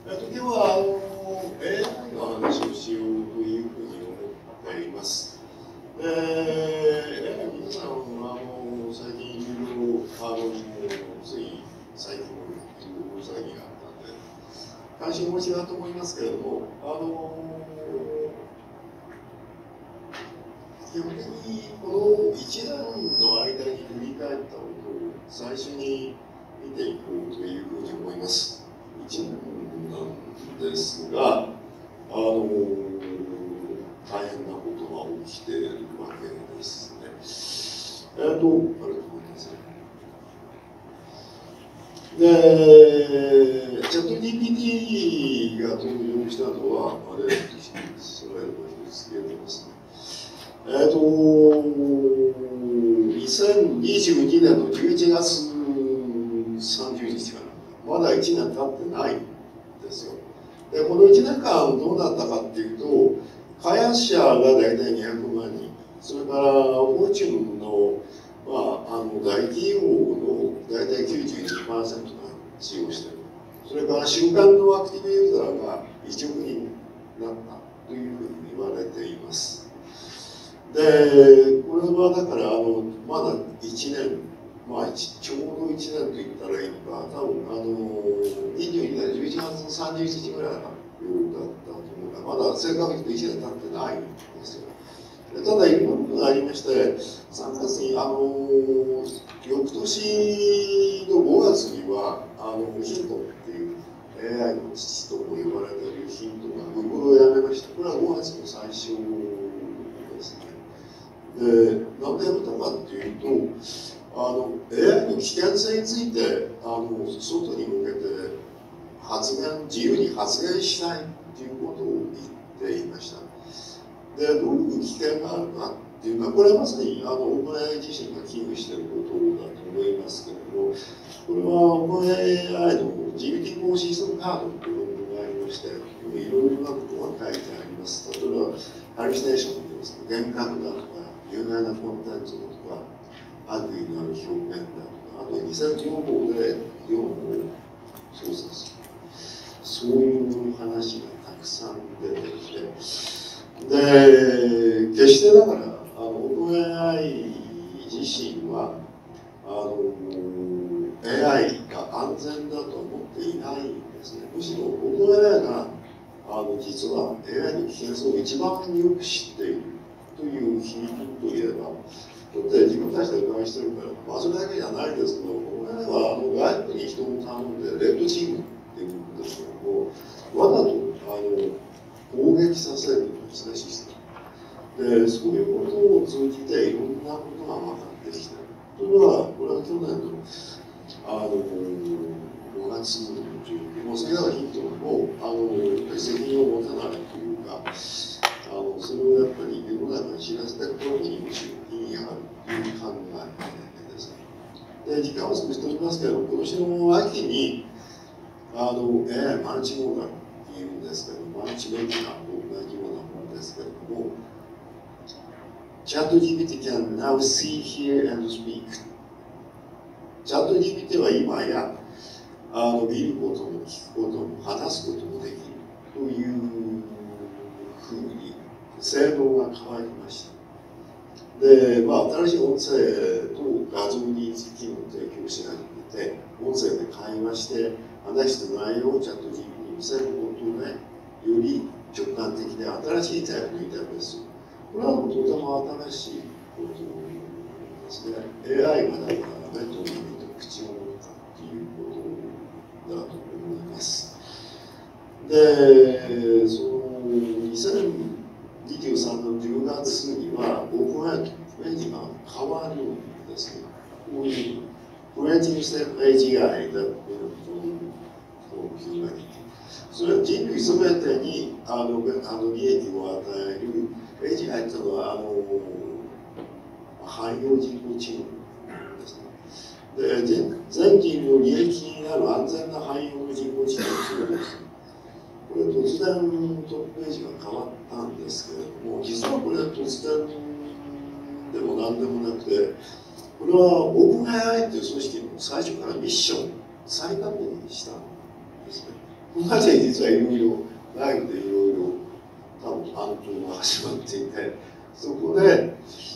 今日はAI の話をしようというふうに思っています。AI 皆さん最近いろいろつい最近もいろいろ騒ぎがあったので関心をお持ちだと思いますけれども、基本的にこの1年の間に振り返ったことを最初に見ていこうというふうに思います。1年なんですが、大変なことが起きているわけですね。あれと思いますね。で、チャット GPT が登場したのは、スライドが一つ消えてますね。2022年の11月30日から、まだ1年経ってないんですよ。で、この1年間どうなったかっていうと、開発者が大体200万人、それからフォーチュンの、大企業の大体 92% が使用している。それから週間のアクティブユーザーが1億人になったというふうに言われています。で、これはだからまだ1年、ちょうど1年と言ったらいいのか、多分22年11月30日ぐらいだったと思うから、まだ正確に言うと1年経ってないんですよ。ただいろんなことがありまして、3月に翌年の5月にはヒントっていう AI の父とも呼ばれているヒントが Google をやめました。これは5月の最初ですね。で、なんでやめたかっていうと、AI の危険性について外に向けて自由に発言しないということを言っていました。で、どういう危険があるかっていうのは、これはまさにOpenAI 自身が危惧していることだと思いますけれども、これは OpenAI の GPT 防止システムカードというものがありまして、いろいろなことが書いてあります。例えば、ハルシネーションといいますか、幻覚だとか、有害なコンテンツだとか、悪意のある表現だとか、あと偽情報で業務を操作する。そういう話がたくさん出てきて、で、決してだから、OpenAI 自身はAI が安全だと思っていないんですね。むしろ OpenAI が実は AI の危険性を一番よく知っているという皮肉といえば、だって自分たちで伺いしてるから、それだけじゃないですけど、OpenAI は外部に人を頼んでレッドチームっていうんですけども、わざと攻撃させるんですね、システム。で、そういうことを通じていろんなことが分かってきている。これは去年の5月の状況、もうそれらのヒントも責任を持たないというか、それをやっぱり世の中に知らせたことにむしろ意味があるという考えです。で、時間を少し取りますけど、今年の秋にAI マルチモーダルっていうんですけど、マルチメディアと同じようなものですけれども、チャット GPT can now see, hear and speak。チャット GPT は今や見ることも聞くことも話すこともできるというふうに性能が変わりました。で、新しい音声と画像認識機能を提供し始めて、音声で会話して話した内容をチャット GPT に見せることで、より直感的で新しいタイプのインターフェース。これはとても新しいことですね。AI がだから目と耳と口を持ったということだと思います。で、その2023年10月には、OpenAIのトップページが変わるんですね。こういうCreating Self-AGI だという表現。それは人類すべてに利益を与える AGI というのは汎用人工知能ですね。で、全人類の利益になる安全な汎用の人工知能です。これ突然トップページが変わったんですけれども、実はこれは突然でも何でもなくて、これは OpenAI という組織の最初からミッション、最短にしたんですね。 まで実はいろいろ内部でいろいろ多分暗闘が始まっていて、そこで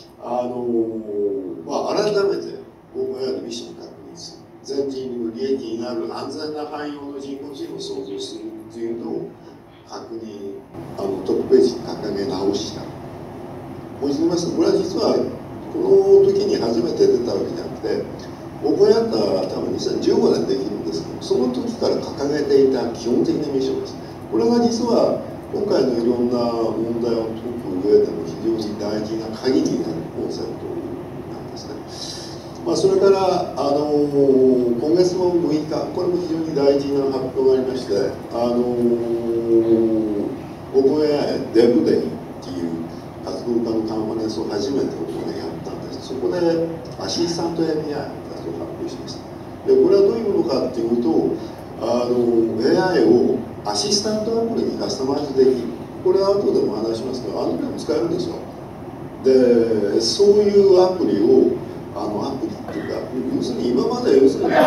改めてオープン AI のミッションを確認する、全人類利益になる安全な汎用の人工知能を創造するというのを確認、トップページに掲げ直した。もう一度言いますと、これは実はこの時に初めて出たわけじゃなくて、オープン AI は多分2015年できるんですけど、その時から掲げていた基本的なミッションです。これが実は今回のいろんな問題を解く上でも非常に大事な鍵になるコンセプトなんですね。それから今月の6日、これも非常に大事な発表がありまして、オープン AI デブデイっていう活動家のカンファレンスを初めてやったんです。そこでアシスタント API の活動を発表しました。でこれはどういうものかっていうと、AI をアシスタントアプリにカスタマイズできる。これは後でも話しますけど、アンドロイドも使えるんですよ。で、そういうアプリを、アプリっていうか、要するに今まで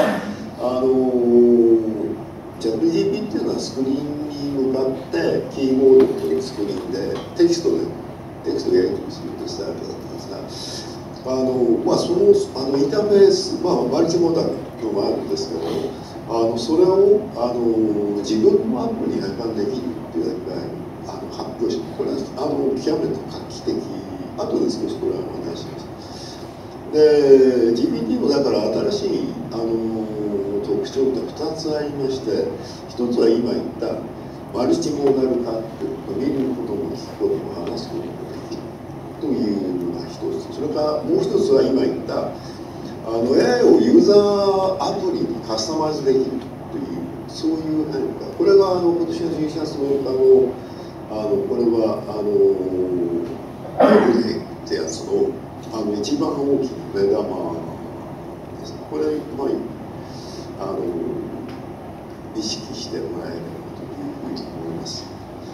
チャット GP っていうのはスクリーンに向かってキーボードというスクリーンでテキストやり取りするとスタイルだったんですが、そのインターフェース、マルチモダルのもあるんですけど、それを自分のアプリに変換できるっていう発表し、これは極めて画期的。後で少しこれはお話します。で GPT もだから新しい特徴が2つありまして、1つは今言ったマルチモーダル化って見ることも聞くことも話すこともできるというのが1つ。それからもう1つは今言ったAI をユーザーアプリにカスタマイズできるというそういう変化。これが今年の11月6日のこれはエブレイってやつの一番大きな目玉です。これ意識してもらえればというふうに思います。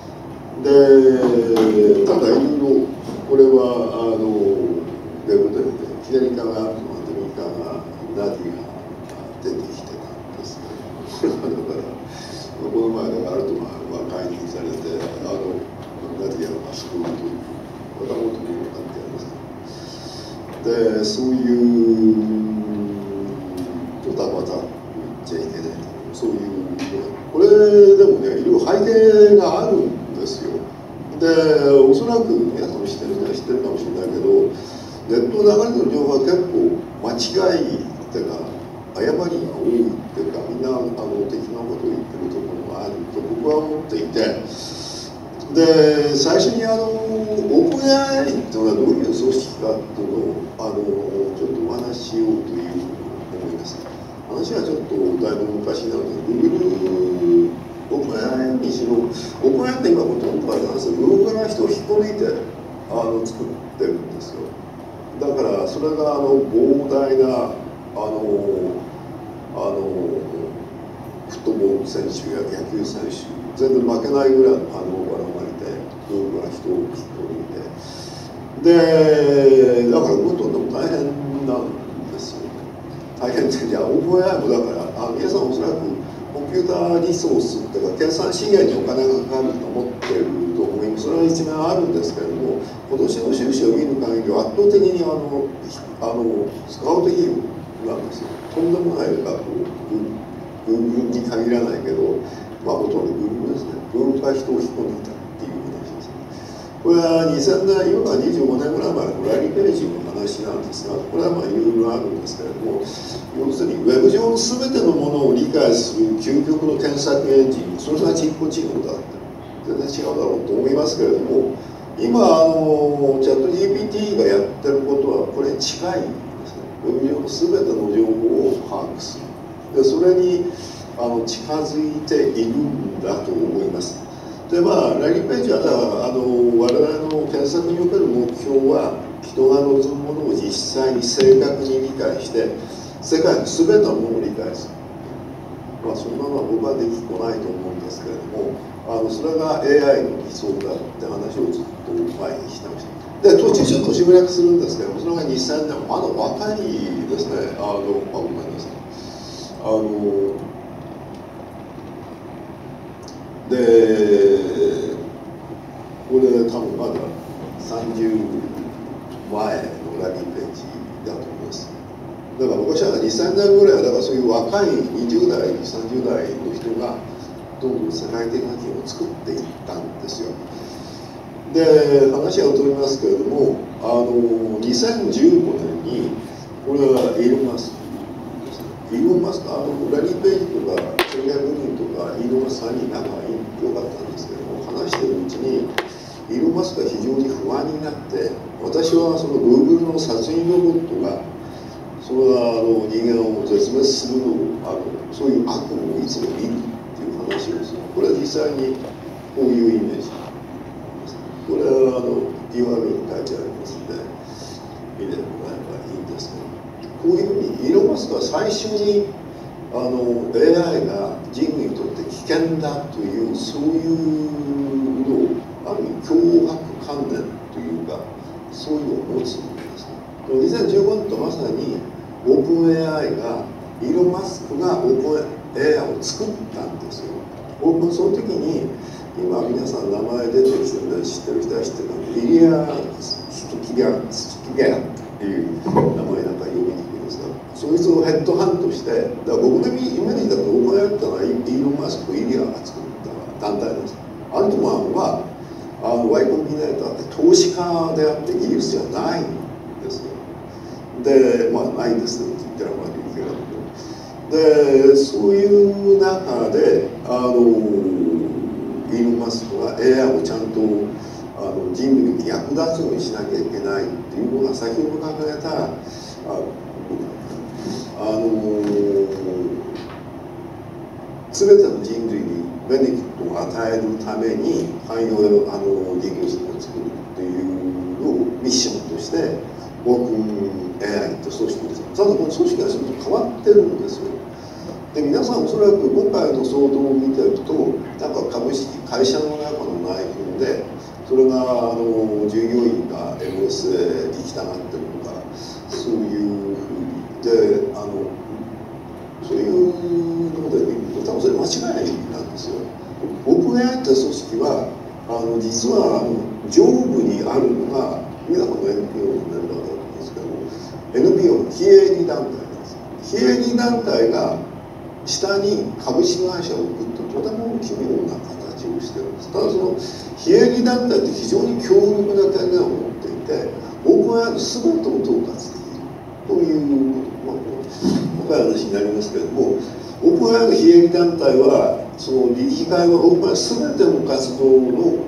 でただいろいろこれはウェブで左側があるのは右側がナディが出てきてたんですけど、これはだからこの前だからアルトマンは解任されてナディアが救うという若者に向かってやります。でそういうドタバタ言っちゃいけないそういうこれでもねいろいろ背景があるんですよ。でおそらく皆さんも知ってる人は知ってるかもしれないけど、ネット流れてる情報は結構間違いっていうか誤りが多いっていうか、みんな適当なことを言ってるところがあると僕は思っていて、で最初にオープン AI っていうのはどういう組織かっていうのをちょっとお話ししようというふうに思います。話はちょっとだいぶ昔なので Google オープン AI にしろ、オープン AI って今ほとんどあれなんですよ、Google から人を引っこ抜いて作ってるんですよ。だからそれが膨大なフットボール選手や野球選手全然負けないぐらいの反応が生まれて、Google が人を引っこ抜いて、でだからもっとでも大変なんですよね。大変って、じゃあオープン AI もだから皆さんおそらくコンピューターリソースっていうか計算資源にお金がかかると思ってると思います。それは一面あるんですけれども、今年の収支を見る限りは圧倒的にスカウト費用なんですよ。とんでもない額をGoogle に限らないけど、ほとんど Google ですね。Google が人を引っ込んでいたっていう話ですね。これは2000年、今から25年ぐらい前のラリー・ページの話なんですが、これはいろいろあるんですけれども、要するにウェブ上の全てのものを理解する究極の検索エンジン、それが人工知能だって全然違うだろうと思いますけれども、今チャット GPT がやってることはこれに近いんですね。ウェブ上の全ての情報を把握する。でそれに近づいているんだと思います。でラリー・ページは我々の検索における目標は人が望むものを実際に正確に理解して世界の全てのものを理解する。そんなのは僕はできっこないと思うんですけれども、それが AI の理想だって話をずっと前にしてました。で途中ちょっと省略するんですけども、それが2000年まだ若いですね。ごめんなさい。 で、これ多分まだ30前のラリーページだと思います。だから昔は2、3年ぐらいはだからそういう若い20代、30代の人がどんどん世界的な金を作っていったんですよ。で、話が飛びますけれども、2015年にこれはイーロン・マスクですね。イーロン・マスク、ラリー・ページとかセルゲイ・ブリンとかイーロン・マスク3人仲が良かったんですけども、話しているうちにイーロン・マスクが非常に不安になって、私はその Google の殺人ロボットがそれは人間を絶滅するのをそういう悪夢をいつも見るっていう話をする。これは実際にこういうイメージ。これはURL に書いてありますので見てもらえばいいんですけど、こういうふうにイーロン・マスクは最初にAI が人類にとって危険だというそういうのをある意味脅迫観念というかそういうのを持つんですね。2015年とまさにオープン AI がイーロン・マスクがオープン AI を作ったんですよ。その時に今皆さん名前出てきてるので知ってる人は知ってるのでイリア・スキギャっていう名前なんか呼びにくいですが、そいつをヘッドハントして、だから僕のイメージだと行われたのはイーロン・マスクとイリアが作った団体です。アルトマンはYコンビネーターって投資家であって技術じゃないんですよ。で、まあないんですって言ったらまあいいけど、でそういう中でイーロン・マスクは AI をちゃんと人類に役立つようにしなきゃいけないっていうのが先ほど考えた全ての人類にベネフィットを与えるために汎用人工知能を作るっていうのをミッションとしてオープン AI って組織です。ただこの組織がちょっと変わってるんですよ。で皆さんおそらく今回の騒動を見てるとなんか株式会社の中の内紛でそれが従業員が MSA に行きたがってるとかそういうふうにでそういうので見ると多分それ間違いなんですよ。オープン AI って組織は実は上部にあるのが皆さんの NPO のメンバーだと思うんですけど NPO の非営利団体です。非営利団体が下に株式会社を置くととても奇妙な形をしてるんです。ただその非営利団体って非常に強力な権限を持っていてオープン AI の全てを統括できるということ、深い話になりますけれどもオープン AI の非営利団体はその理事会はオープン AI 全ての活動の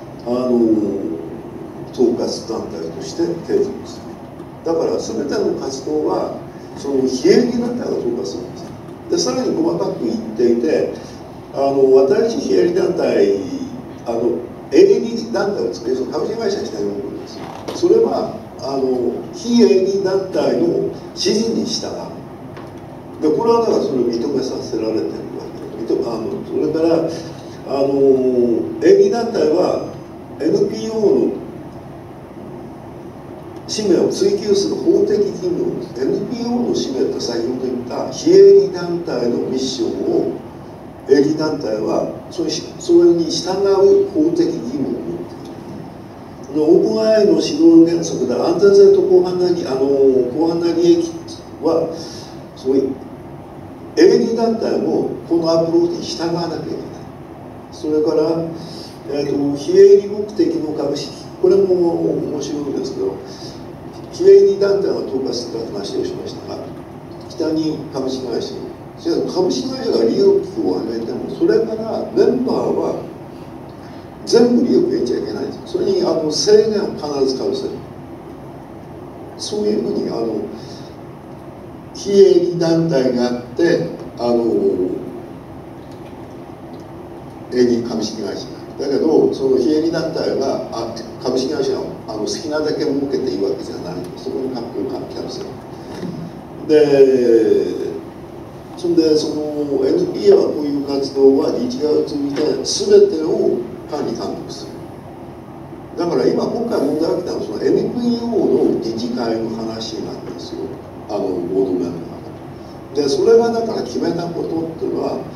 統括団体として継続する。だから全ての活動はその非営利団体が統括するんです。でさらに細かく言っていて私たち非営利団体営利団体を作り株式会社にしたいものです。それは非営利団体の指示に従う。でこれはだからそれを認めさせられてるわけでそれから営利団体は NPO の使命を追求する法的義務を NPO の使命と先ほど言った非営利団体のミッションを営利団体はそれに従う法的義務を持っている。オープン AI の指導原則で安全性と広範な利益はそういう営利団体もこのアプローチに従わなきゃいけない。それから、非営利目的の株式これも面白いんですけど非営利団体が統括する話をしましたが北に株式会社株式会社が利益を上げてもそれからメンバーは全部利益を得ちゃいけないんです。それに制限を必ずかぶせる。そういうふうに非営利団体があって営利株式会社だけどその非営利団体が株式会社を好きなだけ儲けていいわけじゃない。そこに関係あるせでそれでその NPO はこういう活動は理事会を通じて全てを管理監督する。だから今回問題が起きたのはその NPO の理事会の話なんですよボードメンバーが。でそれがだから決めたことっていうのは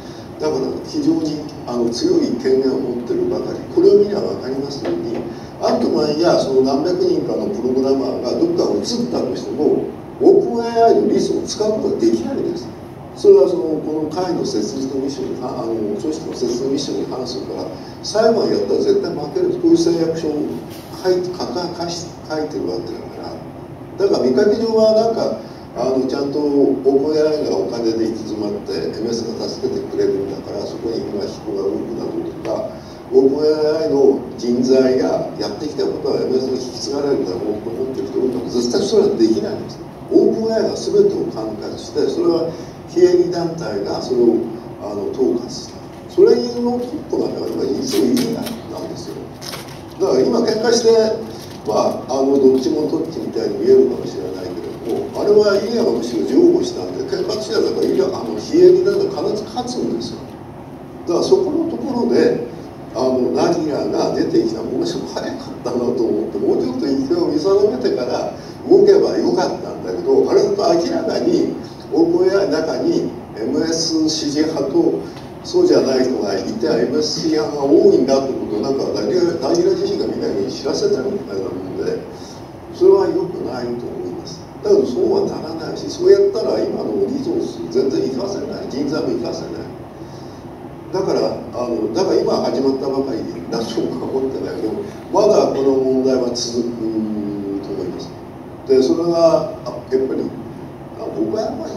だから非常に強い権限を持ってるばかり。これを見れば分かりますように、あとまあいやその何百人かのプログラマーがどっかを移ったとしてもオープン AI のリソを使うことができないんです。それはこの会の設立のミッションに組織の設立のミッションに関するから、裁判やったら絶対負ける。こういう誓約書を書いてるわけだから。だから見かけ上はなんかちゃんとオープン AI がお金で行き詰まって MS が助けてくれるんだから、そこに今人が動くだろうとか、オープン AI の人材がやってきたことは MS に引き継がれるだろうと思ってる人がいるのも絶対それはできないんです。オープン AI が全てを管轄して、それは非営利団体がそれを統括した。それのトップが今実は意義なんですよ。だから今喧嘩してまあどっちもどっちみたいに見えるかもしれないけれども、あれはイリアがむしろ譲歩したんで、喧嘩してたからイリア非営利団体必ず勝つんですよ。だからそこのところでナギラが出てきたものすごく早かったなと思って、もうちょっと勢いを見定めてから動けばよかったんだけど、あれだと明らかにオープン AI の中に MS 支持派とそうじゃない人がいて MS 支持派が多いんだってことをなんかナギラ自身がみんなに知らせたみたいなもので、それは良くないと思います。だけどそうはならないし、そうやったら今のリソース全然生かせない、人材も生かせない。だから今始まったばかりだと思ってないけど、まだこの問題は続くと思います。でそれがやっぱり僕はやっぱり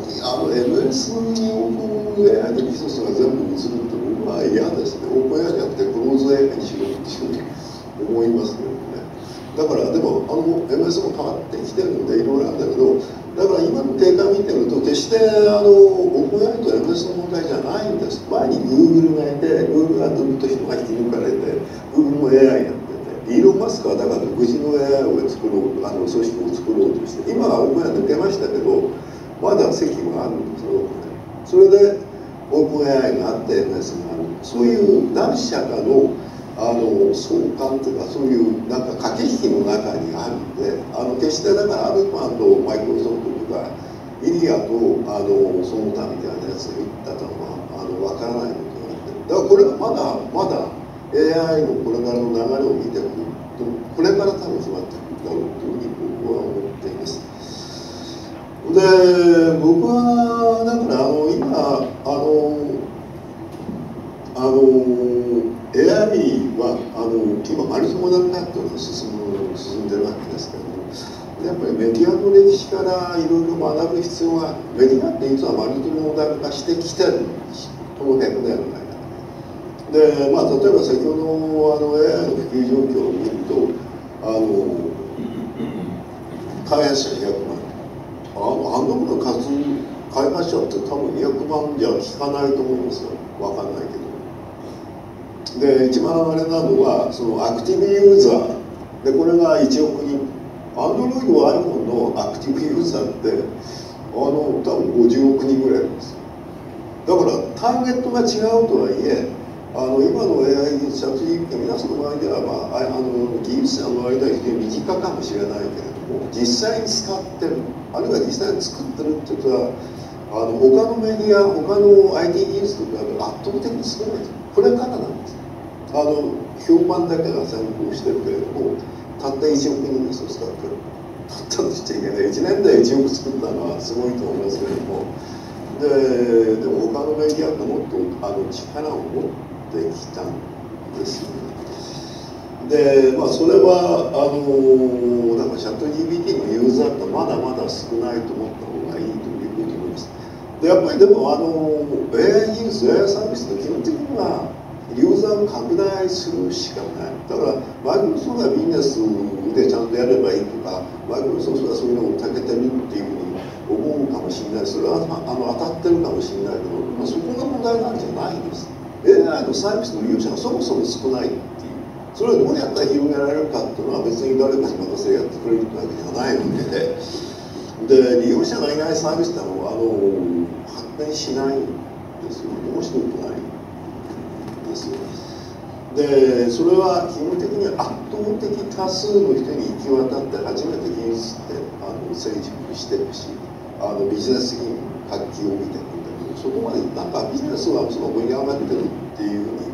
MS にオープン AI のリソースが全部移るって僕は嫌ですね。オープン AI じゃなくてクローズ AI にしろっていうふうに思いますけどね。だからでもMS も変わってきてるんでいろいろあるんだけど、だから今の定価見てると決してオープン AI と MS の問題じゃないんです。前に Google がいて Google がずっと人が引き抜かれて Google も AI やってて、イーロン・マスクはだから独自の AI を作ろう組織を作ろうとして、今はオープン AI 抜けましたけどまだ席はあるんですよ。それでオープン AI があって MS がある。そういう何社かの相関というか、そういうなんか駆け引きの中にあるんで、決してだからアルパンとマイクロソフトとかイリアとその他みたいなやつが言ったのは分からないことがあって、だからこれがまだ AI のこれからの流れを見てくると、これから多分決まってくるだろうというふうに僕は思っています。で僕はだから今AI は今マルチモダル化っていうのが進んでるわけですけども、やっぱりメディアの歴史からいろいろ学ぶ必要がある。メディアって実はマルチモダル化してきてるこの100年の間で、例えば先ほどAI の普及状況を見ると開発者200万、ハンドブルの数開発者って多分200万じゃ効かないと思うんですよ。分かんないけど。で一番あれなのはそのアクティブユーザーで、これが1億人。Android は iPhone のアクティブユーザーって多分50億人ぐらいですだから、ターゲットが違うとはいえ今の AI 技術、チャット GPT 皆さんの場合では、技術者の間では非常に身近かもしれないけれども、実際に使ってる、あるいは実際に作ってるっていうことは他のメディア、他の IT 技術と比べて圧倒的に少ないです。これからなんです。評判だけが先行してるけれども、たった1億人ですよ、使ってる。たったとしちゃいけない。1年で1億作ったのはすごいと思いますけれども、でも他のメディアってもっと力を持ってきたんですよね。でそれはだからチャット GPT のユーザーってまだまだ少ないと思った方がいいというふうに思います。でやっぱりでもAI 技術、AI サービスの基本的にはユーザーを拡大するしかない。だからマイクロソフトがビジネスでちゃんとやればいいとか、マイクロソフトがそういうのをたけてるっていうふうに思うかもしれない。それは当たってるかもしれないけど、そこが問題なんじゃないんです。 AI のサービスの利用者がそもそも少ないっていう、それをどうやったら広げられるかっていうのは別に誰かに任せてやってくれるってわけじゃないわけで、利用者がいないサービスって発展しないんですよ。面白くないですよ。でそれは基本的に圧倒的多数の人に行き渡って初めて技術って成熟してるし、ビジネス的に活気を帯びてくるんだけど、 そこまでなんかビジネスがその盛り上がってるっていうふうに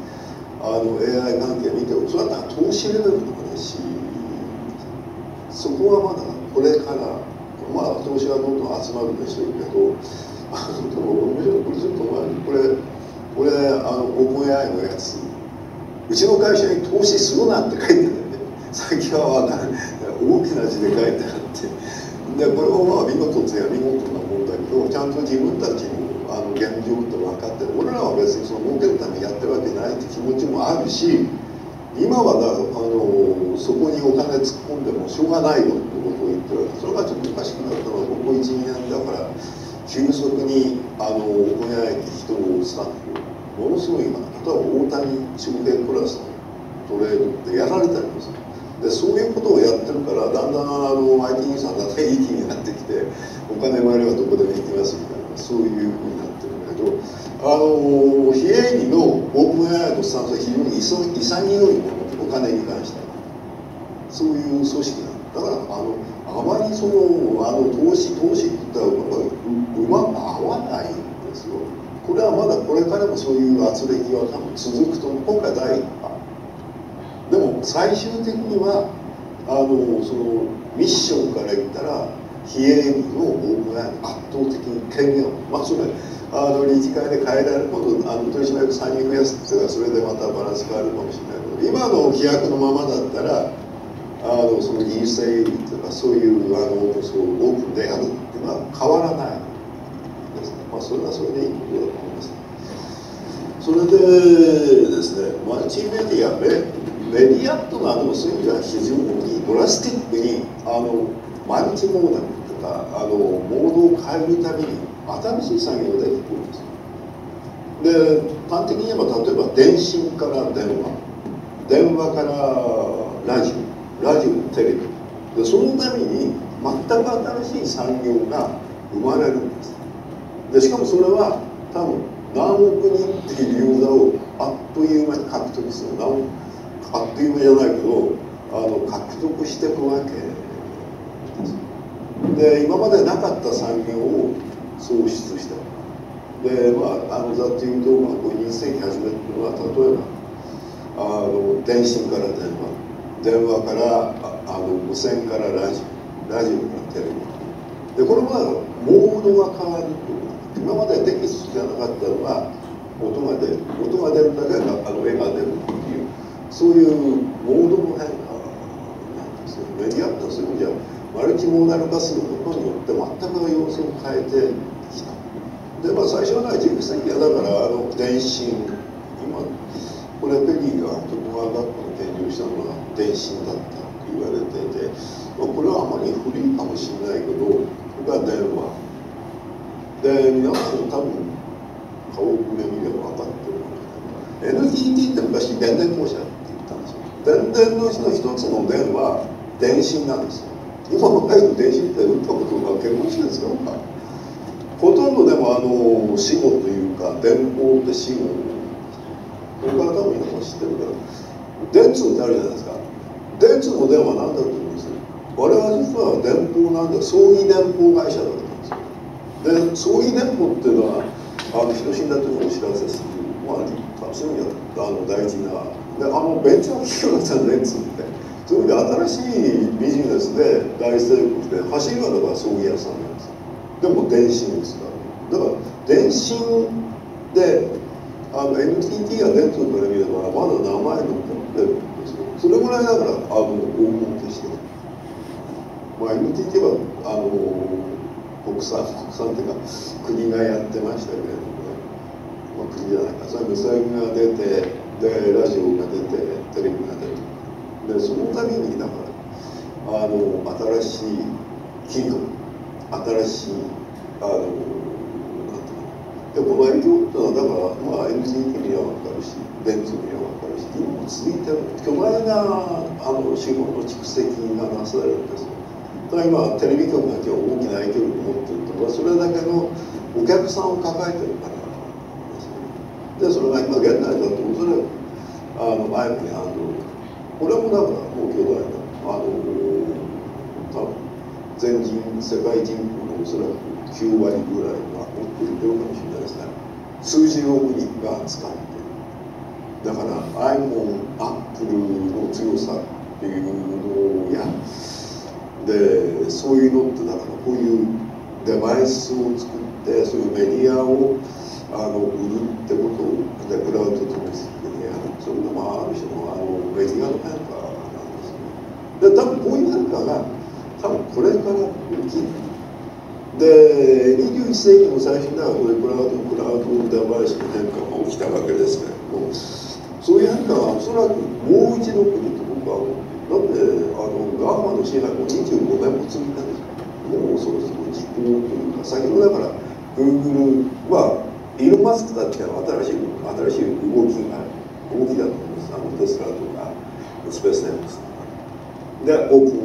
AI 関係見ても、それは投資レベルとかだし、そこはまだこれから、まあ投資はどんどん集まるでしょうけど、でも面白い、これちょっと前にこれオープン AI のやつ、うちの会社に投資するなって書いてあるんだよね。先は分からない、大きな字で書いてあって、でこれをまあ見事といえば見事なもんだけど、ちゃんと自分たちも現状って分かってる。俺らは別にその儲けるためにやってるわけないって気持ちもあるし、今はそこにお金突っ込んでもしょうがないよってことを言ってるわけ。それがちょっとおかしくなったのはここ 1,2 年だから、急速に行えて人をスタッフものすごい今、例えば大谷翔平クラスのトレードってやられたりでする。でそういうことをやってるから、だんだんIT さんだっていい気になってきて、お金もあればどこでも行きますみたいな、そういうふうになってるんだけど、非営利のオープン AI のスタンスは非常に潔いもの、お金に関しては。そういう組織なんだ。だからあまりその投資って言ったらうまく合わないんですよ。これはまだこれからもそういう圧力は多分続くと思う。今回第1波。でも最終的にはそのミッションから言ったら非営利のオープン AI の圧倒的に権限を、まあそれ理事会で変えられること取締役3人増やすっていうのはそれでまたバランス変わるかもしれないけど、今の規約のままだったらその技術性営利っていうか、そういうそうオープンでやるっていうのは変わらないですね。まあそれはそれでいいことだと思います。それでですね、マルチメディアメディアというのはそういう意味では非常にドラスティックにマルチモーダルとかモードを変えるたびに新しい産業が出てくるんですよ。で端的に言えば、例えば電信から電話からラジオテレビで、そのために全く新しい産業が生まれるんです。でしかもそれは多分何億人っていうユーザーをあっという間に獲得する。あっという間じゃないけど獲得していくわけです。で今までなかった産業を創出した。でざっと言うと、20世紀初めっていうのは、例えば電信から電話から無線からラジオからテレビで、これもモードが変わるということ。今までテキストじゃなかったのが音が出るだけが絵が出るっていう、そういうモードの変化なんですよ。メディアってそういう意味ではマルチモーダル化することによって全く様子を変えてきた。で最初は19世紀はだから電信、今これペリーが徳川学校の研究したのが電信だったって言われていて、これはあまり古いかもしれないけど、これが電話で、皆さん多分顔ぶれ見れば分かってるかもしれない。NTT って昔電電公社って言ったんですよ。電電のうちの一つの電は電信なんですよ。今若い人電信って打ったことが結構しいですよ。ほとんどでも死後というか電報って死後、これから多分皆さん知ってるから電通ってあるじゃないですか。電通の電話何だと思うんですよ。我々実は電報なんだ、葬儀電報会社だったんですよ。で葬儀電報っていうのは人死んだ時にお知らせする、そういう意味では大事なベンチャー企業だったんです電通って。そういう意味で新しいビジネスで大成功して走りはだから葬儀屋さんなんですよ。でも電信ですから、だから電信でNTT や電通から見ればまだ名前残ってるんですよ。それぐらいだから大儲けしてる。NTT は国産っていうか国がやってましたけれども、国じゃないか、それ無線が出てでラジオが出てテレビが出て、でその度にだから新しい企業、新しいなんていうの、でこの影響っていうのはだからNTT には分かるし電通には分かるし、今も続いてる巨大な資本の蓄積がなされるんですよ。だから今テレビ局が今日大きな影響力を持っているとは、それだけのお客さんを抱えてるからですよ。でそれが今現代だとおそらくiPhone や Android、これもだからもう巨大な多分全人世界人口のおそらく 9割ぐらいはもっと言ってるかもしれないですね。数十億人が使っている。だから iPhone、Apple の強さっていうのやで、そういうのってだからこういうデバイスを作ってそういうメディアを売るってことをでクラウドと結びやる、それがある種のメディアの変化なんですね。で多分こういう変化が多分これから起きる。で21世紀の最初にはこれクラウドデバイスの変化が起きたわけですけれども、そういう変化はおそらくもう一度来ると僕は思っている。だってガーマの支配も25年も過ぎたんです。もうそろそろ時効というか、先ほどだから Google はイーロン・マスクだって新しい動きだと思います。テスラとかスペース X とかでオープン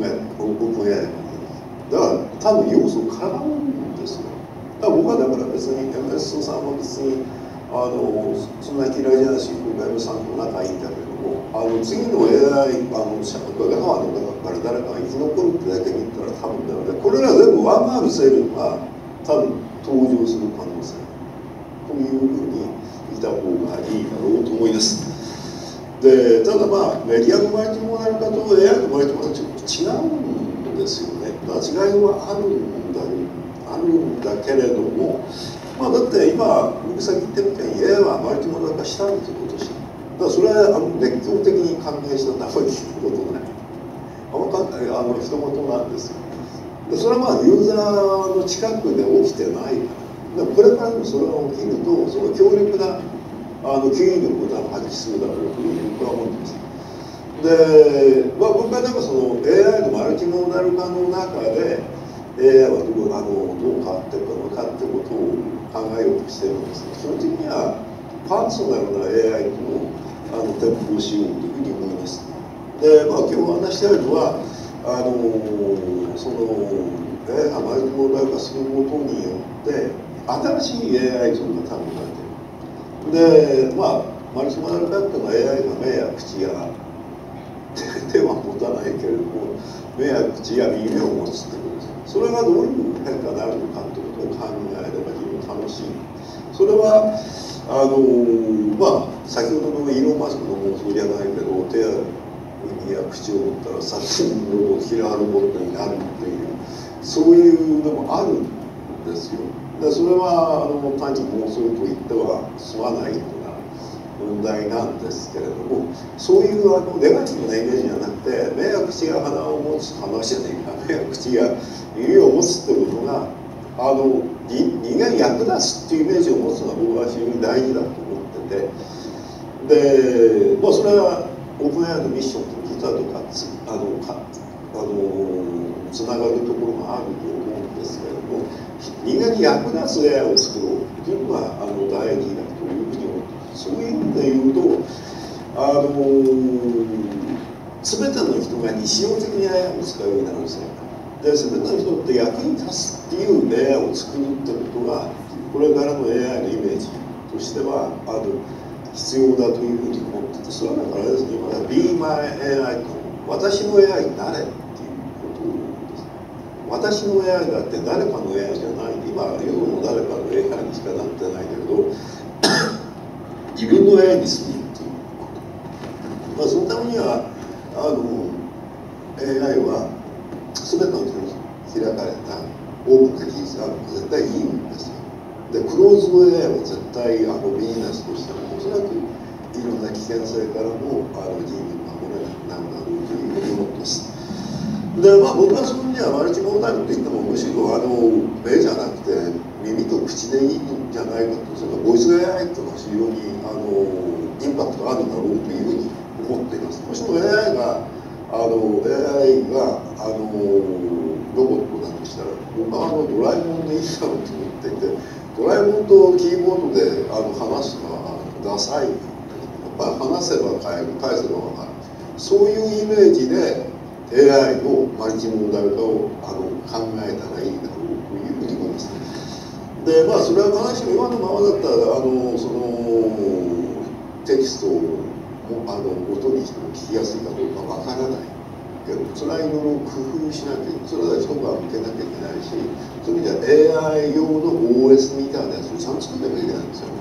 AI だから多分要素絡むんですよ。だから僕はだから別に MS さんは別にそんな嫌いじゃないし、今回のさんと仲いいんだけども、次の AI 社会がハワの中から誰かが生き残るってだけ見たら多分だよね、これら全部ワンマールセルが多分登場する可能性というふうに見た方がいいだろうと思います。でただメディアのマルチモダル化と AI のマルチモダル化はちょっと違うんですよね。違いはあるんだけれども、だって今僕さっき言ってみたように AI はマルチモダル化したんですよ、今年。だからそれは熱狂的に歓迎したために聞くことない。一言なんですよ。でそれはユーザーの近くで起きてないから。でこれからでもそれが起きると、その強力な吸引力を発揮するだろうというふうに僕は思ってます。で、僕はなんかその AI のマルチモダル化の中で AI はどう変わっていくのかってことを考えようとしてるんですけど、基本的にはパーソナルな AI と転覆しようというふうに思います。で、今日お話したいのはその AI がマルチモダル化することによって新しい AI 像が多分生まれてる。で、マルチモダル化っていうのは AI が目や口や手は持たないけれども目や口や耳を持つってことです。それがどういう変化になるのかということを考えれば非常に楽しい。それは先ほどのイーロン・マスクの妄想じゃないけど、手や耳や口を持ったら殺人のキラーロボットになるっていう、そういうのもあるんですよ。でそれは単に妄想と言っては済まないような問題なんですけれども、そういうネガティブなイメージじゃなくて、目や口や鼻を持つ話じゃないか、目や口や耳を持つってことが人間に役立つっていうイメージを持つのは僕は非常に大事だと思ってて、でそれはオープン AI のミッションと実はつながるところがあると思うんですけれども、人間に役立つ AI を作ろうというのが大事だというふうに思ってます。そういう意味で言うと全ての人が日常的に AI を使うようになるんですね。で全ての人って役に立つっていう AI を作るってことがこれからの AI のイメージとしては必要だというふうに思ってて、それはだからですね、Be My AI と私の AI 誰っていうことです。私の AI だって誰かの AI じゃない。今世の誰かの AI にしかなってないんだけど自分の AI にするっていうこと。そのためにはAI は全ての人に開かれたオープンな技術があるのが絶対いいんですよ。でクローズド AI は絶対ビジネスとしてもおそらくいろんな危険性からも人類を守れなくなるだろうというふうに思ってます。で僕はそういう意味ではマルチモーダルといってもむしろ目じゃなくて耳と口でいいんじゃないかと、それからボイス AI というのは非常にインパクトあるだろうというふうに思っています。もしも AI がロボットだとしたら僕はドラえもんでいいだろうと思っていて、ドラえもんとキーボードで話すのはダサい。話せば変える、返せば分かる、そういうイメージで AI のマルチモーダル化を考えたらいいだろうというふうに思います。でそれは必ずしも今のままだったらそのテキストを音にしても聞きやすいかどうかわからない。 けど、それはいろいろ工夫しなきゃいけない。それは一晩向けなきゃいけないし、そういう意味では AI 用の OS みたいなやつをちゃんと作ってなきゃいけないんですよ。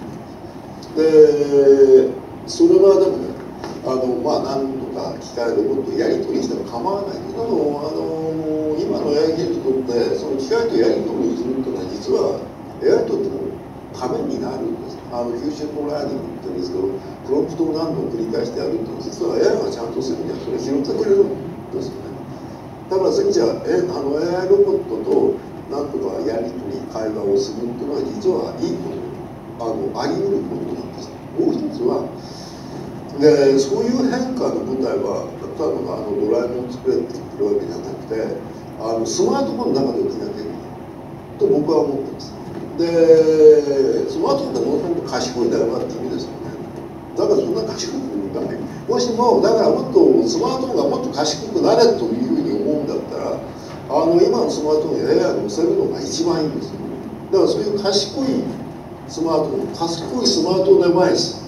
で、それはでもね、なんとか機械ロボットやり取りしても構わないけど、今の AI 技術にとってその機械とやり取りするというのは実は AI にとってもためになるんです。吸収トラーニングって言うんですけど、プロンプトを何度も繰り返してやると実は AI がちゃんとするにはそれ拾ってくれるんですよね。だからそういう意味じゃ AI ロボットとなんとかやり取り会話をするっていうのは実はいいことあり得ることなんです。もう一つはでそういう変化の舞台はただドラえもんを作れって言ってるわけじゃなくてスマートフォンの中で起きなきゃいけないと僕は思ってます。でスマートフォンってもともと賢いだよなって意味ですよね。だからそんな賢くない。もしもだからもっとスマートフォンがもっと賢くなれというふうに思うんだったら今のスマートフォンに AI を載せるのが一番いいんですよ。だからそういう賢いスマートフォン賢いスマートデバイス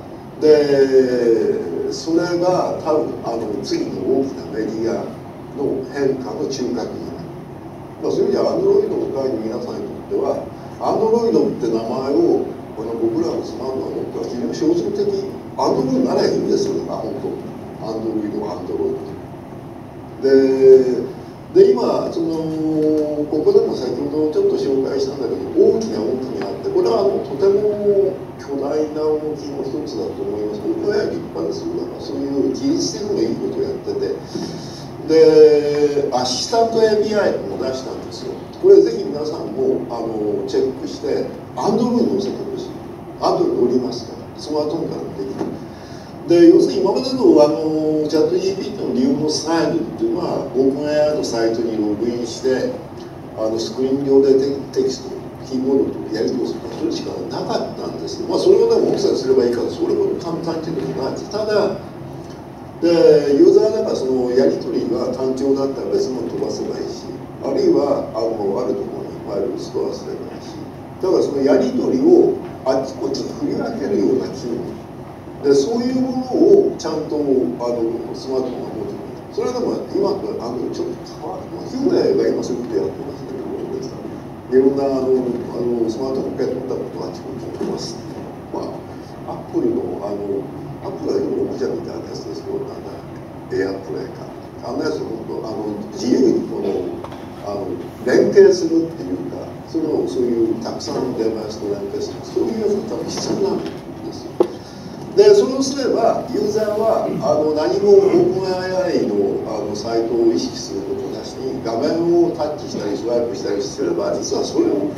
でそれが多分次の大きなメディアの変化の中核になる。そういう意味では Android の会の皆さんにとっては Android って名前を僕らのスマートフォンは非常に象徴的。Android ならいいんですよね、本当。Android で今ここでも先ほどちょっと紹介したんだけど大きな動きがあってこれはとても巨大な動きの一つだと思います。僕は立派ですよ。だからそういう技術的にもいいことをやっててでアシスタント API も出したんですよ。これぜひ皆さんもチェックして Android に載せてほしい。Android 乗りますからスマートフォンからもできる。で要するに今までのチャット GPT の利用のスタイルっていうのは OpenAI のサイトにログインしてスクリーン上でテキストキーボードとやり取りするとかそれしかなかったんですけど、それをでも音声すればいいからそれほど簡単っていうのはないです。ただでユーザーだからそのやり取りが単調だったら別の飛ばせばいいしあるいはあるところにファイルをストアすればいいしだからそのやり取りをあっちこっちに振り分けるような機能でそういうものをちゃんとスマートフォンが持ってくる。それはでも今とちょっと変わる。ヒューレイが今そういうことやってますけどいろんなスマートフォンペット持ったことがあっちこっちに飛ばす。アップルアップルはよくおもちゃみたいなやつですけどエアプレイかやつを本当自由に連携するっていうかそういうたくさんのデバイスと連携するそういうやつが多分必要なんですよ。でそれをすればユーザーは何も OpenAI のサイトを意識することなしに画面をタッチしたりスワイプしたりすれば実はそれを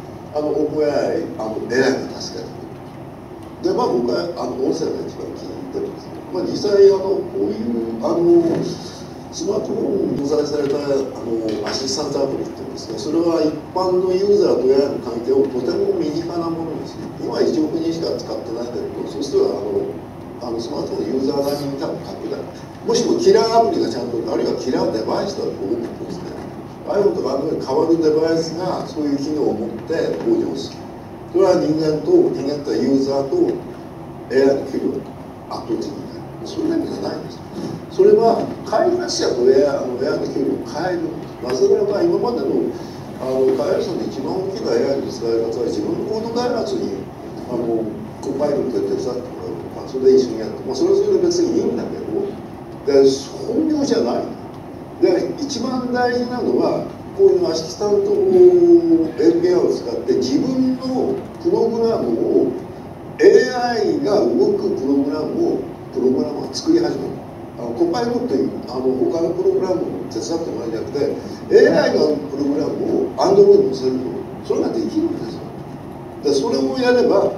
OpenAI AI が助けてくれる。で僕は音声が一番気に入ってるんですけど、実際こういうスマートフォンに搭載されたアシスタントアプリっていうんですけどそれは一般のユーザーと AI の関係をとても身近なものです。今1億人しか使ってないけどそうするとスマートフォンのユーザー並みに多分拡大もしもキラーアプリがちゃんとあるいはキラーデバイスだと思うとですね iPhone とか Android に変わるデバイスがそういう機能を持って登場する。それは人間とユーザーと AI の距離を圧倒的にそれだけじゃないんです。それは開発者と AI の距離を変える。なぜならば今までの開発者の一番大きな AI の使い方は自分のコード開発にコパイロットで手伝ってもらうとかそれで一緒にやって、それはそれで別にいいんだけど本業じゃない。で一番大事なのはこういうアシスタント API を使って自分のプログラムを AI が動くプログラムを作り始める。コパイロットに他のプログラムを手伝ってもらうんじゃなくて AI のプログラムを Android に載せるとそれができるんですよ。でそれをやれば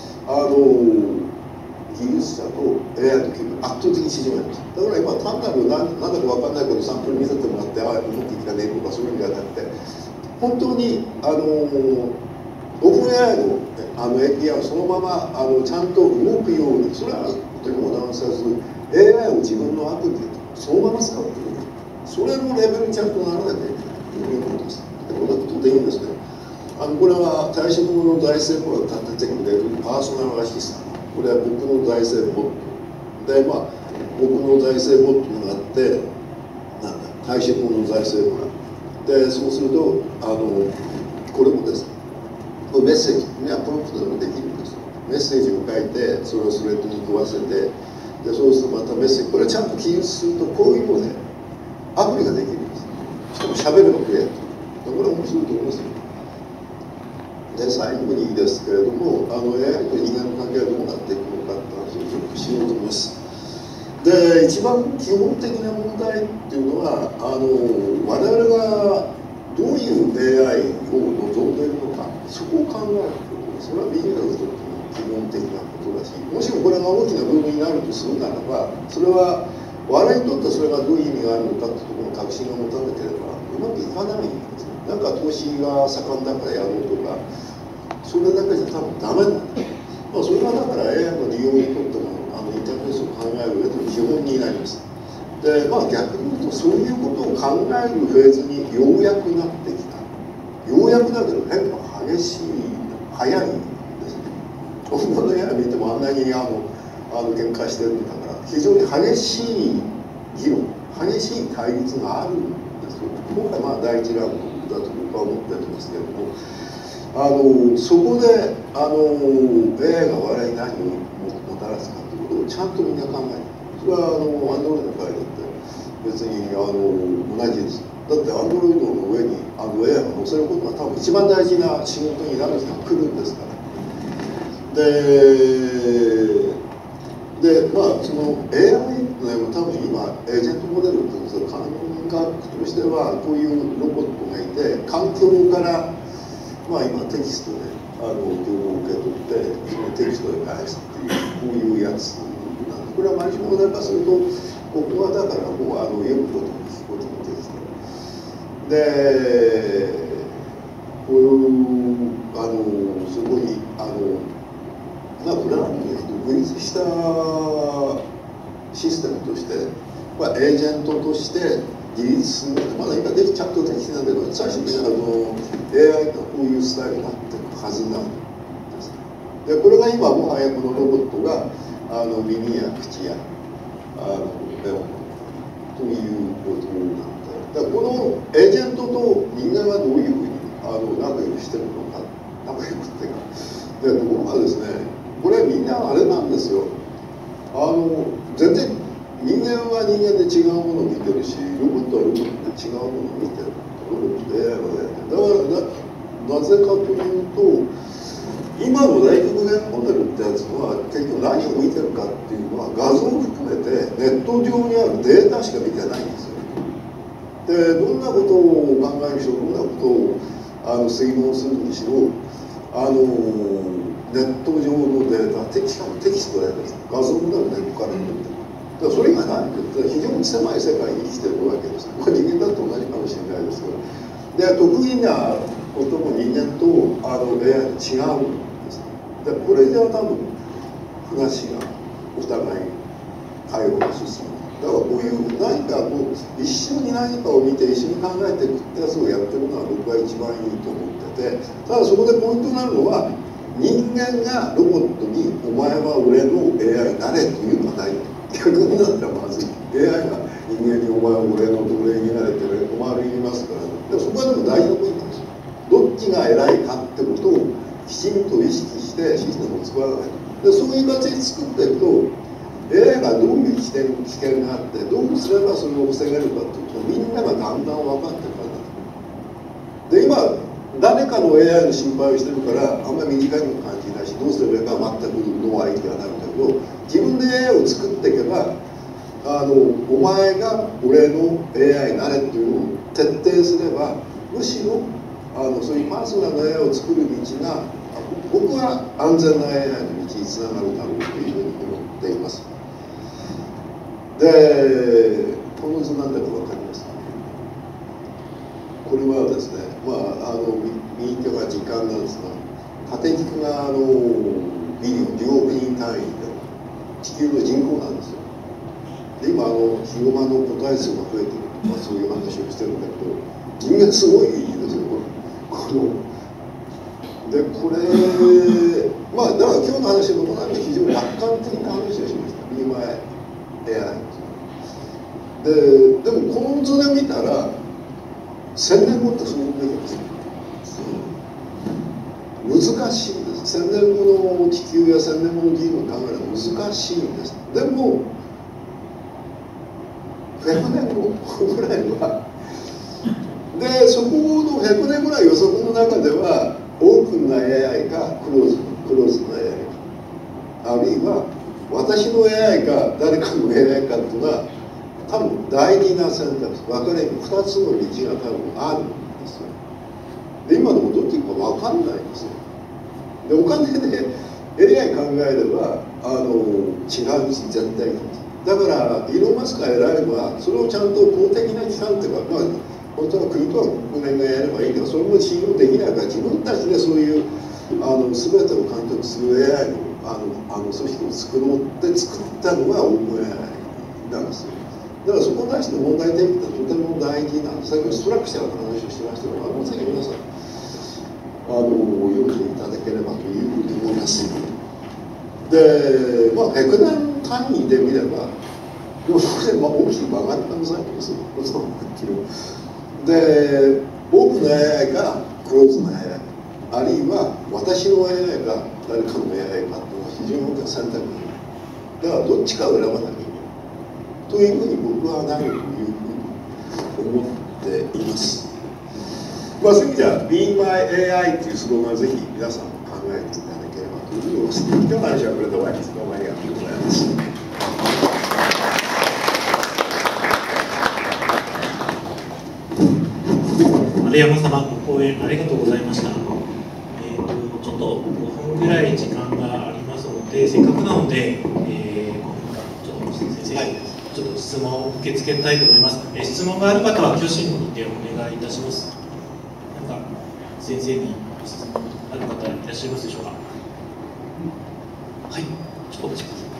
技術者と AI の距離が圧倒的に縮まります。だから今単なる何だか分かんないけどサンプル見せてもらってうまくいかねえとかそういうのじゃなくて本当にOpenAI のAPI をそのままちゃんと動くようにそれはというものをせず AI を自分のアプリでそのまま使うというそれのレベルにちゃんとならなきゃいけないということです。これだけとていいんですけどこれは退職後の大成功が立ててくれるパーソナルアシスタントこれは僕の大成ボットで僕の大成ボットがあって対処法の財政プランで、そうするとこれもですね、メッセージにはプロンプトでもできるんですよ。メッセージを書いてそれをスレッドに食わせて、でそうするとまたメッセージ、これちゃんと記述するとこういうのでアプリができるんです。しかも喋るのくれると、これ面白いと思いますよ。で最後にですけれども、AI と人間の関係はどうなっていくのかって話をちょっとしようと思います。で一番基本的な問題っていうのは我々がどういう AI を望んでいるのか、そこを考えること、それはビジネスにとっての基本的なことだし、もしもこれが大きな部分になるとするならば、それは我々にとってそれがどういう意味があるのかっていうところの確信を持たなければうまくいかないんですね。なんか投資が盛んだからやろうとか、それだけじゃ多分ダメなんだ。それはだから AI の利用にとってのインターフェースを考える上での基本になります。で逆に言うと、そういうことを考えるフェーズにようやくなってきた。ようやくだけど変化激しい、早いんですね。本物の AI 見てもあんなに喧嘩してるんだから、非常に激しい議論、激しい対立があるんですよ。今回第一ラウンドだと僕は思ってるんですけれども、そこでAI が我々に何をもたらすかということをちゃんとみんな考える。それはアンドロイドの会だって別に同じです。だってアンドロイドの上にAI が載せることが多分一番大事な仕事になる日が来るんですから。その AI の多分今エージェントモデルという感覚としては、こういうロボットがいて、環境から今テキストで情報を受け取って、そのテキストで返すっていうこういうやつなんで、これはマルチモデル化すると、ここはだからもう読むことも聞くこともできて、でこういうすごいプランに独立したシステムとして、エージェントとして自立する、まだ今ちゃんとできてないけど、最初にAI がこういうスタイルになっていくはずなんです。でこれが今もはやこのロボットが耳や口や目をということなんで、だからこのエージェントと人間はどういうふうに仲良くしてるのか、仲良くっていうか、でところがですね、これみんなあれなんですよ。全然人間は人間で違うものを見てるし、ロボットはロボットで違うものを見てる。ロボットで AI はだからなぜかというと、今の大極限モデルってやつは結局何を見てるかっていうのは、画像を含めてネット上にあるデータしか見てないんですよ。でどんなことを考えるしろ、どんなことを推論するにしろ、ネット上のデータ、しかもテキストで画像もネットから出てる。だからそれ以外何かって非常に狭い世界に生きてるわけです。人間だと同じかもしれないですけど、で得意なことも人間とAI 違うんです。でこれじゃ多分話がお互い会話が進む。だからこういう何か一緒に何かを見て一緒に考えていくってやつをやってるのは僕は一番いいと思ってて、ただそこでポイントになるのは、人間がロボットに「お前は俺の AI 誰?」というのはない。逆になったらまずい。 AI が人間に「お前は俺の奴隷になれてるお前言いますから」でもそこはでも大事なポイントなんですよ。どっちが偉いかってことをきちんと意識してシステムを作らないで、そういう形で作っていくと AI がどういう危険があってどうすればそれを防げるかっていうと、みんながだんだん分かってくるんだと。で今誰かの AI の心配をしてるからあんまり短いの感じないし、どうすればいいか全くノーアイデアになるんだけど、自分で AI を作っていけばお前が俺の AI になれっていうのを徹底すれば、むしろそういうパーソナルな AI を作る道が僕は安全な AI の道につながるだろうというふうに思っています。でこの図何だか分かりますか？これはですね、右手が時間なんですが、縦軸がビリオン10億人単位で地球の人口なんですよ。で今広間の個体数が増えてるとかそういう話をしてるんだけど、人間すごいですよでこれだから今日の話も非常に楽観的な話をしました。見栄え AI でもこの図で見たら1000年後ってすごく出てます、難しいんです。1000年後の地球や1000年後の人類を考えるのは難しいんです。でも100年後ぐらいはで、そこの100年ぐらい予測の中ではオープンな AI かクローズな AI か、あるいは私の AI か誰かの AI かっていうのは多分大事な選択肢、分かれる2つの道が多分あるんですよ。で今でもどっちか分かんないんですよ。でお金で AI 考えれば違うし絶対に。だからイーロン・マスクが選べばそれをちゃんと公的な機関というか、本当は国とは国連がやればいいけど、それも信用できないから自分たちでそういう全てを監督する AI の組織を作ろうって作ったのがオープン AI なんですよ。だからそこに対して問題提起ってとても大事なんです。先ほどストラクチャーの話をしてましたけど、ぜひ皆さん読んでいただければというふうに思います。で、100年単位で見れば、でもそれで大きく曲がる可能性ありますよ。で、オープンな AI かクローズな AI、あるいは私の AI か誰かの AI かっていうのは非常に大きな選択肢。だからどっちかを選ばなきゃいけないというふうに僕はなるというふうに思っています。そういう意味では Be My AI というスローガンをぜひ皆さん考えていただければというふうに思います。今日の話はこれで終わりです。どうもありがとうございます。 丸山様、ご講演ありがとうございました。ちょっと5分ぐらい時間がありますので、せっかくなので、ちょっと先生、はい、ちょっと質問を受け付けたいと思います。質問がある方は挙手にてお願いいたします。なんか先生に質問ある方いらっしゃいますでしょうか。はい、ちょっとお待ちください。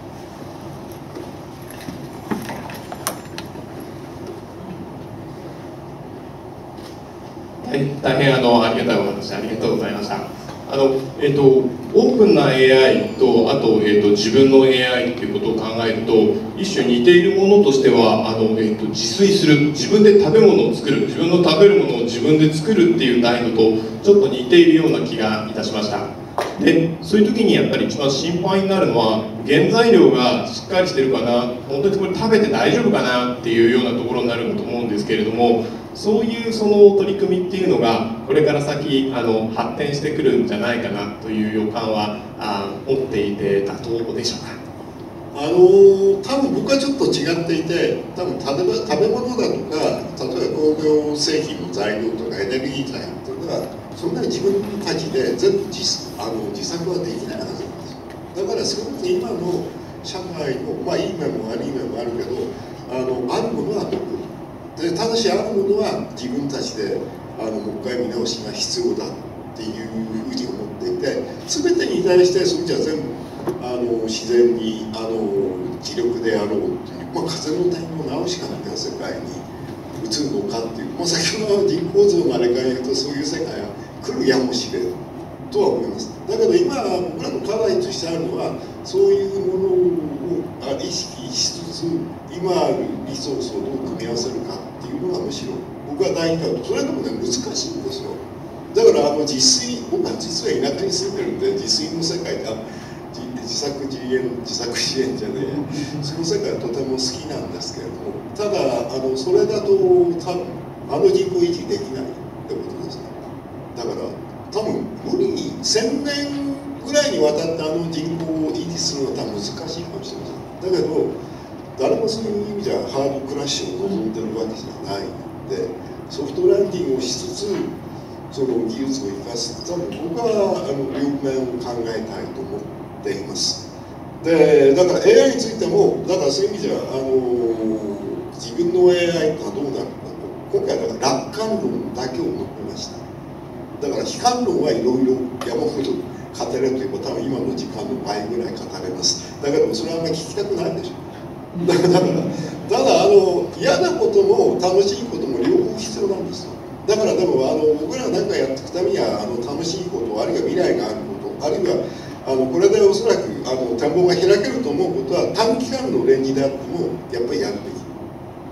大変ありがたいお話ありがとうございました。オープンな AI とあと、自分の AI ということを考えると一種似ているものとしては自炊する、自分で食べ物を作る、自分の食べるものを自分で作るっていう態度とちょっと似ているような気がいたしました。でそういう時にやっぱり一番心配になるのは原材料がしっかりしてるかな、本当にこれ食べて大丈夫かなっていうようなところになるかと思うんですけれども、そういうその取り組みっていうのがこれから先発展してくるんじゃないかなという予感は持っていて妥当でしょうか。 多分僕はちょっと違っていて、多分食べ物だとか例えば工業製品の材料とかエネルギー材というのはそんなに自分たちで全部自作はできないはずなんですよ。だからすごく今の社会のいい面も悪い面もあるけどあるものは残る。でただしあるものは自分たちでもう一回見直しが必要だっていうふうに思っていて、全てに対してそれじゃ全部自然に磁力であろうという、風の谷を直しかなく世界に移るのかっていう、先ほどの人口増のあれから言うとそういう世界は来るやもしれんとは思います。だけど今僕らの課題としてあるのはそういうものを意識しつつ今あるリソースをどう組み合わせるかっていうのがむしろ僕は大事だと。それでもね難しいんですよ。だから自炊、僕は実は田舎に住んでるんで自炊の世界で自作支援じゃねえその世界はとても好きなんですけれども、ただそれだと多分人口維持できないってことですね。だから多分無理に1000年ぐらいにわたって人口を維持するのは多分難しいかもしれません。だけど誰もそういう意味じゃハードクラッシュを望んでるわけじゃないので、ソフトランディングをしつつその技術を生かす、多分僕は両面を考えたいと思っています。でだから AI についてもだからそういう意味じゃ自分の AI がどうなるかと、今回だから楽観論だけを述べました。だから悲観論はいろいろ山ほど語れるということは多分今の時間の倍ぐらい語れます。だけどそれはあんまり聞きたくないでしょ。だからただ嫌なことも楽しいことも両方必要なんですよ。だからでも僕らが何かやっていくためには楽しいこと、あるいは未来があること、あるいはこれでおそらく展望が開けると思うことは短期間のレンジであってもやっぱりやるべき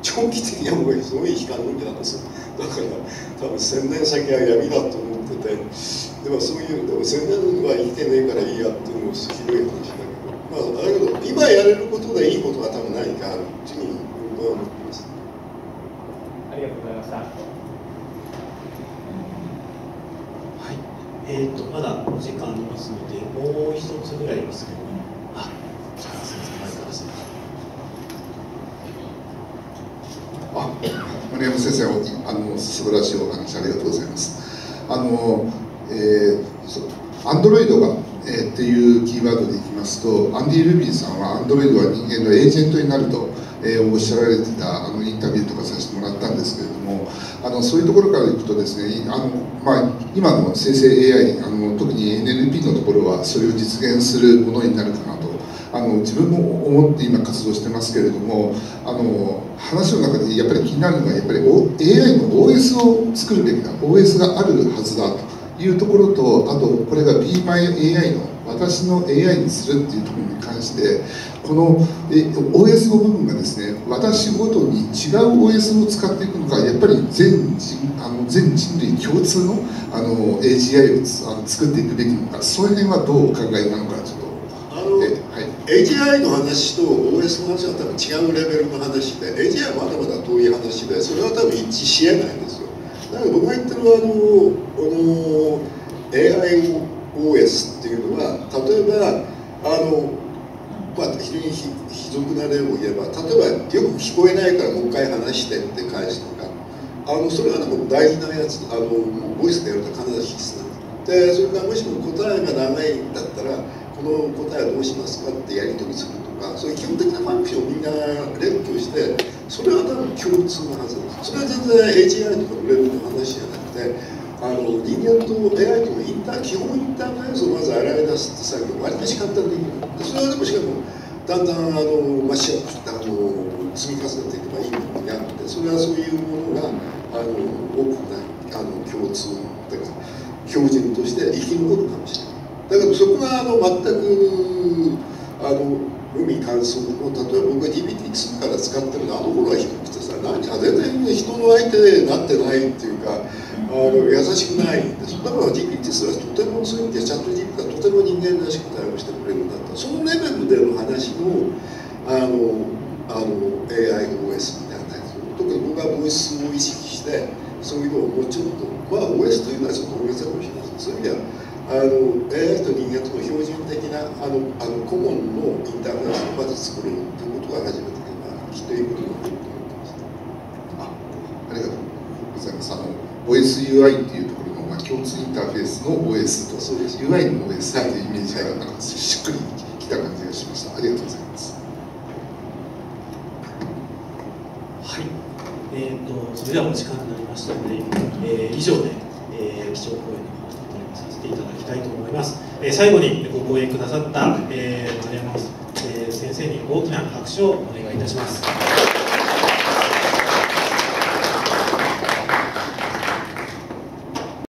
長期的にはもうすごい悲観論なんですよ。だから多分1000年先は闇だと思ってて、でもそういうでも1000年は生きてねえからいいやっていうのもひどい話だけど、まあだけど今やれることでいいことは多分何かあるっていうふうに僕は思ってます。 ありがとうございました。 はい、まだお時間ありますので、もう一つぐらいですけど、じゃあ先生前からすみません。 森山先生、素晴らしいお話ありがとうございます。アンドロイドが、っていうキーワードでいきますと、アンディ・ルビンさんはアンドロイドは人間のエージェントになると、おっしゃられてたインタビューとかさせてもらったんですけれども、そういうところからいくとですね、今の生成 AI、特に NLP のところはそれを実現するものになるかなと。自分も思って今活動してますけれども、話の中でやっぱり気になるのはやっぱり AI の OS を作るべきだ、 OS があるはずだというところと、あとこれが Be My AI の私の AI にするっていうところに関して、この OS の部分がですね、私ごとに違う OS を使っていくのか、やっぱり全人類共通のAGI を作っていくべきなのか、その辺はどうお考えなのか、ちょっと。 AGI の話と OS の話は多分違うレベルの話で、 AGI はまだまだ遠い話で、それは多分一致しえないんですよ。だから僕が言ってるAIOS っていうのは、例えば非常に卑俗な例を言えば、例えばよく聞こえないからもう一回話してって返すとか、それはでも大事なやつ、ボイスでやると必ず必須なんです。でそれからもしも答えが長いんだったら、この答えはどうしますかってやり取りするとか、そういう基本的なファンクションをみんな列挙して、それは多分共通のはずです。それは全然 AGI とかのレベルの話じゃなくて、人間と AI との基本インターフェースをまず洗い出すって作業が割かし簡単にできる。でそれはでもしかもだんだんマッシュアップ積み重ねていけばいいものになって、それはそういうものが多くない共通というか標準として生き残るかもしれない。だけどそこが全く海関数を、例えば僕が GPT-2 から使ってるの頃は低くてさ、全然人の相手になってないっていうか、優しくないんです。だから GPT-2 はとてもそういう意味でチャット GPT がとても人間らしく対応してくれるんだった。そのレベルでの話のAIOS みたいなやつ、特に僕はボイスを意識してそういうのをもうちょっと、OS というのはちょっと大げさかもしれないですけど、そういう意味ではAI と人間との標準的なコモンのインターフェースをまず作るということが初めてきっといいことだと思ってます。 ありがとうございます。OSUI っていうところの、共通インターフェースの OS と UI の OS というイメージがなんかしっくりきた感じがしました。ありがとうございます。 はい、それではお時間になりましたので、以上で、基調講演の方をさせていただきたいと思います。最後にご講演くださった、丸山先生に大きな拍手をお願いいたします。